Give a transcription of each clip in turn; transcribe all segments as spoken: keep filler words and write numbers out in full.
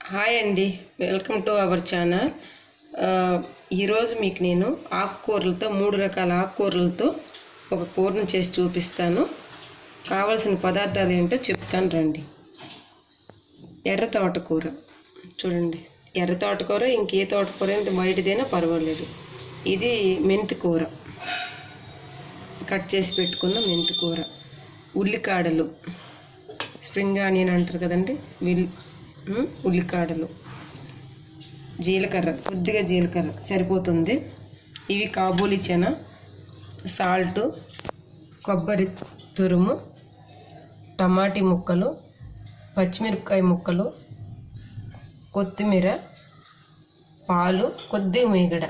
Hi అండి, welcome to our channel. ఈరోజు మీకు నేను ఆకుకూరలతో మూడు రకాల ఆకుకూరలతో ఒక కూరను చేసి చూపిస్తాను. కావాల్సిన పదార్థాలు ఏంటో చెప్తాను రండి. ఎర్ర తోటకూర చూడండి. ఎర్ర తోటకూర ఇంకే తోటకూర ఎంత వైట్దైనా పర్వాలేదు. ఇది మెంతి కూర, కట్ చేసి పెట్టుకున్న మెంతి కూర. ఉల్లికాడలు, స్ప్రింగ్ ఆనియన్ అంటారు కదండి, విల్ ఉల్లికాడలు, జీలకర్ర, కొద్దిగా జీలకర్ర సరిపోతుంది. ఇవి కాబూలి చెన, సాల్ట్, కొబ్బరి తురుము, టమాటీ ముక్కలు, పచ్చిమిరపకాయ ముక్కలు, కొత్తిమీర, పాలు, కొద్దిగా మీగడ.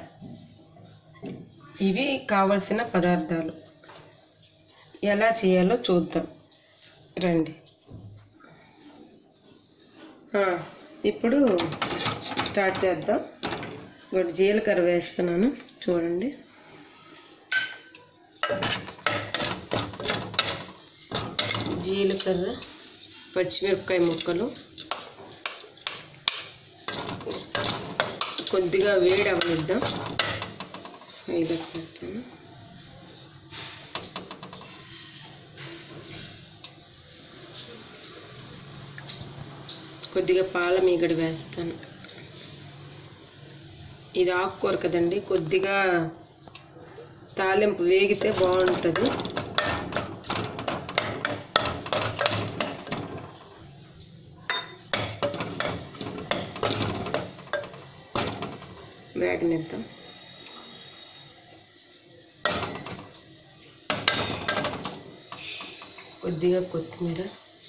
ఇవి కావలసిన పదార్థాలు. ఎలా చేయాలో చూద్దాం రండి. ఇప్పుడు స్టార్ట్ చేద్దాం. ఒకటి జీలకర్ర వేస్తున్నాను చూడండి. జీలకర్ర, పచ్చిమిరపకాయ ముక్కలు కొద్దిగా వేడి అవనిద్దాం. ఇలా పెడతాను. కొద్దిగా పాల మీగడ వేస్తాను. ఇది ఆకుకూర కదండి, కొద్దిగా తాలింపు వేగితే బాగుంటుంది. వేగనిద్దాం. కొద్దిగా కొత్తిమీర,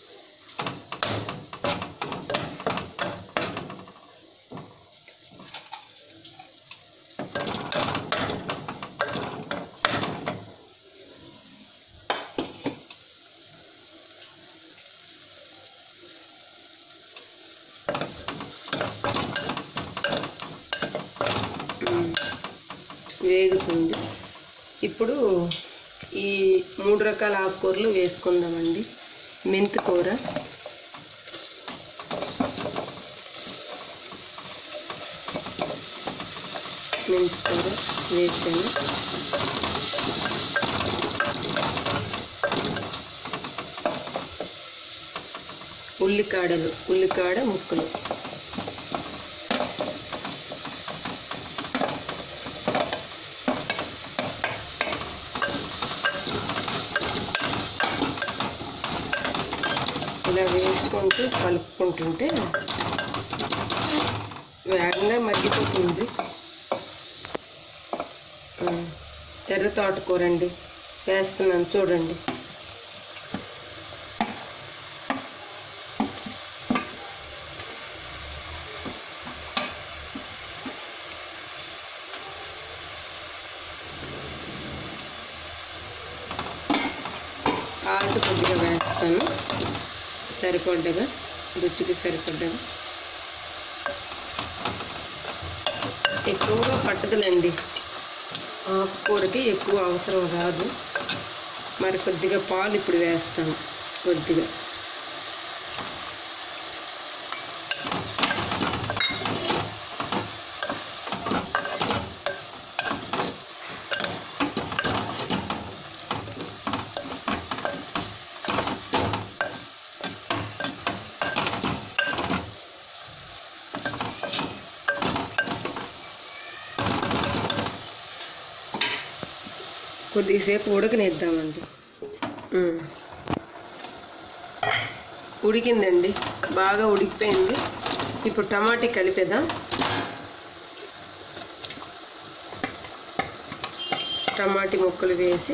వేగుతుంది. ఇప్పుడు ఈ మూడు రకాల ఆకుకూరలు వేసుకుందామండి. మెంతి కూర, మెంతి కూర వేసాను. ఉల్లికాడలు, ఉల్లికాడ ముక్కలు, ఇలా వేసుకుంటూ కలుపుకుంటుంటే వేగంగా మగ్గిపోతుంది. ఎర్ర తోటకూర అండి వేస్తున్నాను చూడండి. సాల్ట్ కొద్దిగా వేస్తాను, సరిపడ్డగా, రుచికి సరిపడ్డగా. ఎక్కువగా పట్టదులండి, ఆకుకూరకి ఎక్కువ అవసరం రాదు. మరి కొద్దిగా పాలు ఇప్పుడు వేస్తాను. కొద్దిగా కొద్దిసేపు ఉడకనిద్దామండి. ఉడికిందండి, బాగా ఉడికిపోయింది. ఇప్పుడు టమాటీ కలిపేద్దాం. టమాటీ ముక్కలు వేసి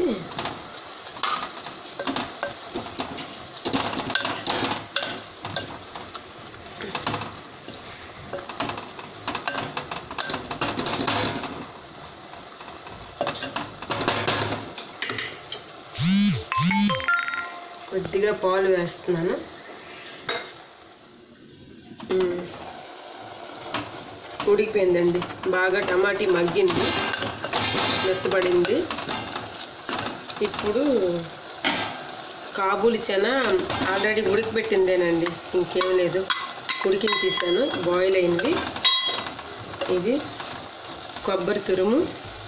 కొద్దిగా పాలు వేస్తున్నాను. ఉడికిపోయిందండి, బాగా టమాటీ మగ్గింది, మెత్తబడింది. ఇప్పుడు కాబూలి చెన ఆల్రెడీ ఉడికిపెట్టిందేనండి, ఇంకేం లేదు. ఉడికించేసాను, బాయిల్ అయింది. ఇది కొబ్బరి తురుము,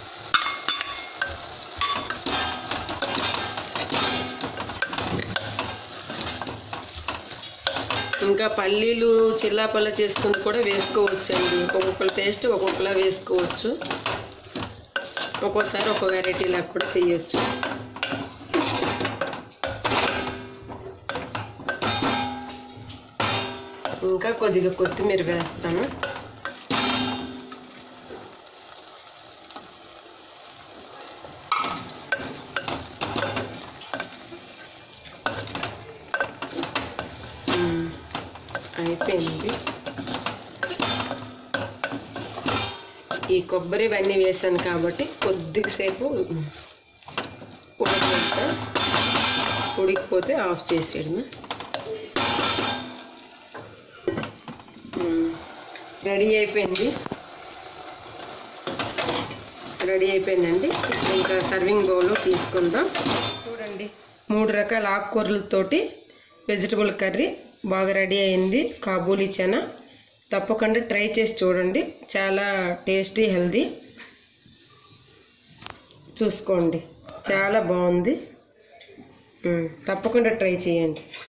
ఇంకా పల్లీలు చిల్లాపల్ల చేసుకుని కూడా వేసుకోవచ్చండి. ఒక్కొక్కరు టేస్ట్ ఒక్కొక్కలా వేసుకోవచ్చు, ఒక్కోసారి ఒక్కో వెరైటీ లాగా కూడా చేయొచ్చు. ఇంకా కొద్దిగా కొత్తిమీర వేస్తాను. అయిపోయింది. ఈ కొబ్బరి ఇవన్నీ వేసాను కాబట్టి కొద్దిసేపు ఉడకబెడతా. ఉడికిపోతే ఆఫ్ చేసేయడమే. రెడీ అయిపోయింది రెడీ అయిపోయిందండి. ఇంకా సర్వింగ్ బౌల్లో తీసుకుందాం. చూడండి, మూడు రకాల ఆకుకూరలతోటి వెజిటబుల్ కర్రీ బాగా రెడీ అయింది. కాబూలీ చనా తప్పకుండా ట్రై చేసి చూడండి, చాలా టేస్టీ హెల్దీ. చూసుకోండి, చాలా బాగుంది. తప్పకుండా ట్రై చేయండి.